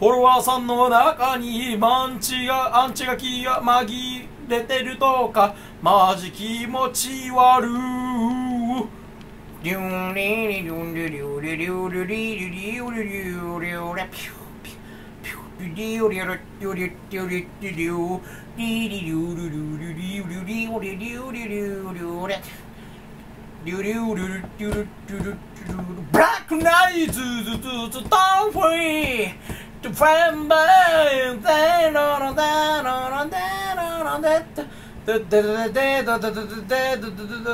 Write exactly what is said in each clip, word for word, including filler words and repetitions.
フォロワーさんの中にマンチがアンチが気が紛れてるとかマジ気持ち悪いリュンリリリュンリリュリリュリリリリュリュリュリピュピュピュリリュリュリュリュリュリリリュリリリュリリュリリュリリュリリュリリュリュリリュリュリュリュリュリュブラックナイズズズズタンフリーTo find by the no da no no da no no da da da da da da da da da da da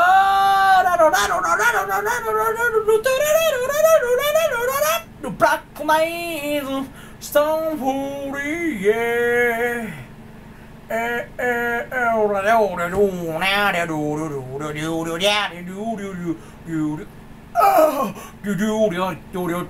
da Black Knight Stone Fury yeah eh eh eh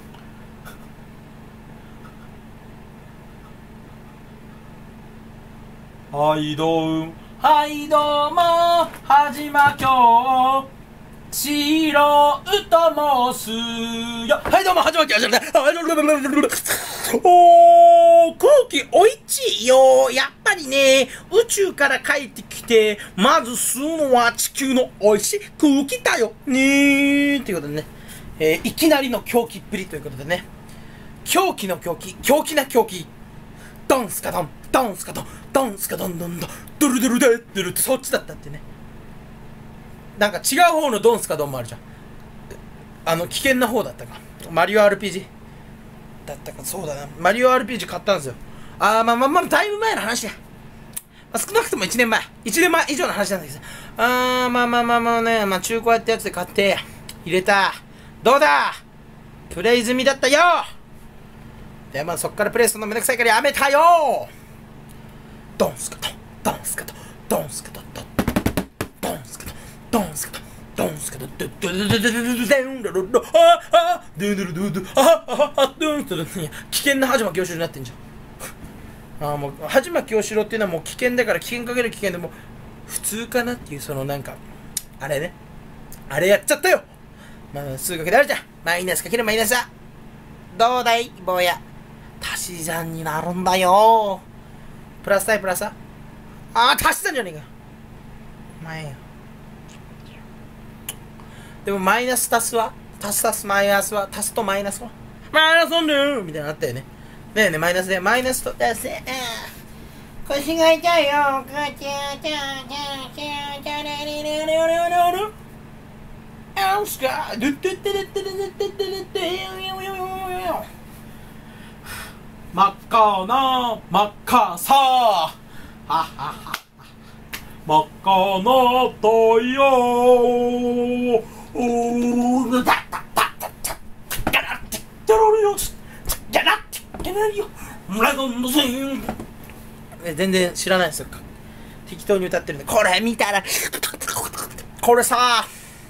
はいどうもはいどうもはじまきょうしろうと申すよはいどうもはじまきょうおー空気おいちいよやっぱりね宇宙から帰ってきてまず吸うのは地球のおいしい空気だよねーということでね、えー、いきなりの狂気っぷりということでね狂気の狂気狂気な狂気ドンスカドンドンスカドンドンスカドンドンドンドルドルデッドルってそっちだったってねなんか違う方のドンスカドンもあるじゃんあの危険な方だったかマリオ アールピージー だったかそうだなマリオ アールピージー 買ったんですよあーまあまあまあだいぶ前の話だ、まあ、少なくともいちねんまえいちねんまえ以上の話なんだけどあーまあまあまあまあねまあ中古やったやつで買って入れたどうだプレイ済みだったよでまあそっからプレイするのめんどくさいからやめたよドンスカドンドンスカドンドンスカドンドンドンスカドンドンスカドンドンスカドンドンドンドンドンドンドンドンドンドンああドゥドゥドゥドゥあああドゥンドゥ危険な恥巻清志郎になってんじゃんああもう恥巻清志郎っていうのはもう危険だから危険かける危険でも普通かなっていうそのなんかあれねあれやっちゃったよまあ数学であるじゃんマイナスかけるマイナスだどうだい坊や足し算になるんだよプラス対プラスああ足し算じゃねえか前よでもマイナス足すは足す足すマイナスは足すとマイナスはマイナスなんだよみたいなのあったよねねえねマイナスでマイナスと足せ腰が痛いよこちゃちゃちゃちゃちゃれれれれれれれアウスカドゥドゥドゥドゥドゥドゥドゥドゥドゥドゥ真っ赤な真っ赤さははは真っ赤な太陽おーだだだだだガラッてやられるよガラッてやられるよラゴンのせん全然知らないですよ適当に歌ってるんでこれ見たらこれさ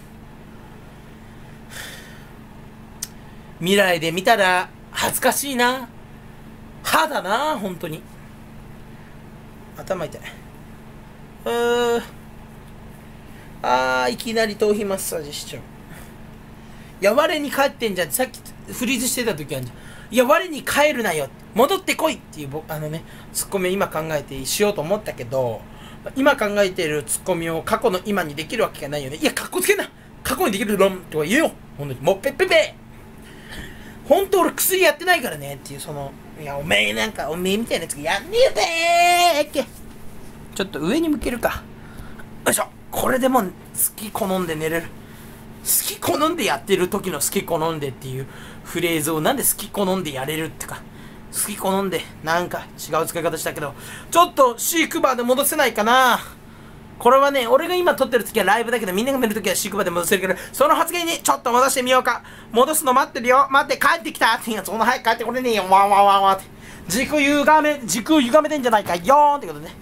未来で見たら恥ずかしいな歯だな本当に頭痛いうーあーいきなり頭皮マッサージしちゃういや我に帰ってんじゃんさっきフリーズしてた時あるじゃんいや我に帰るなよ戻ってこいっていうあのねツッコミを今考えてしようと思ったけど今考えているツッコミを過去の今にできるわけがないよねいやかっこつけんな過去にできる論とは言えよ本当にもうペッペペ本当俺薬やってないからねっていうそのいやおめえなんかおめえみたいなやつがやんねえべーっけちょっと上に向けるかよいしょこれでも好き好んで寝れる好き好んでやってる時の好き好んでっていうフレーズをなんで好き好んでやれるってか好き好んでなんか違う使い方したけどちょっとシークバーで戻せないかなこれはね俺が今撮ってる時はライブだけどみんなが見る時はシークバーで戻せるけどその発言にちょっと戻してみようか戻すの待ってるよ待って帰ってきたってやつそんな早く帰ってこれねえよワンワンワンワンって軸歪め軸歪めてんじゃないかよーんってことね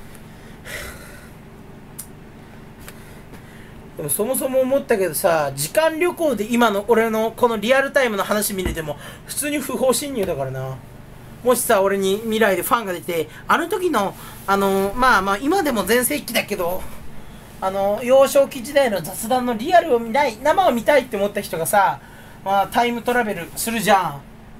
でもそもそも思ったけどさ時間旅行で今の俺のこのリアルタイムの話見れても普通に不法侵入だからなもしさ俺に未来でファンが出てあの時のあのまあまあ今でも全盛期だけどあの幼少期時代の雑談のリアルを見たい生を見たいって思った人がさ、まあ、タイムトラベルするじゃん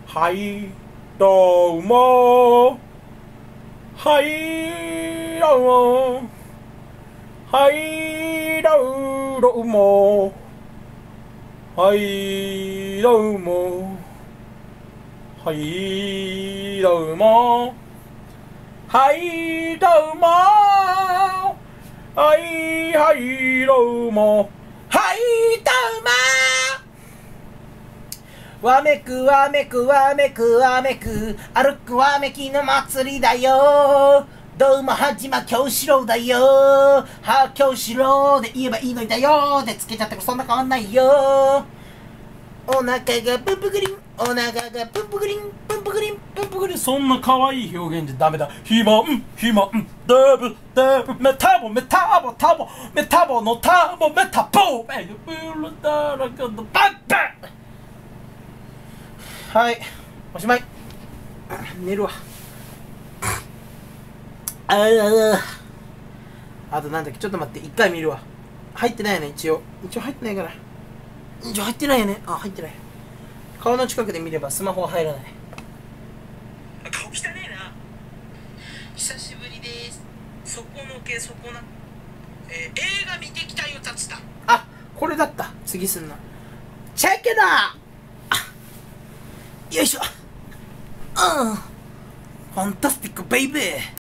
はいどうもはいどうもはいどうもはいどうもはいどうもはいどうもはいはいどうもはいどうもわめくわめくわめくわめく歩くわめきの祭りだよどうもはじま京志郎だよは京志郎で言えばいいのにだよでつけちゃってもそんな変わんないよお腹がプンプグリンお腹がプンプグリンプンプグリンプンプグリンそんな可愛い表現じゃダメだひまんひまんダブダブメタボメタボタボメタボのタボメタボメブルダラガのバッバッはいおしまい寝るわあああとなんだっけちょっと待って一回見るわ入ってないよね一応一応入ってないから一応入ってないよねあ入ってない顔の近くで見ればスマホは入らない顔汚ねえな久しぶりですそこのけそこな、えー、映画見てきたよたつだあこれだった次すんなチェックだよいしょうんファンタスティックベイベー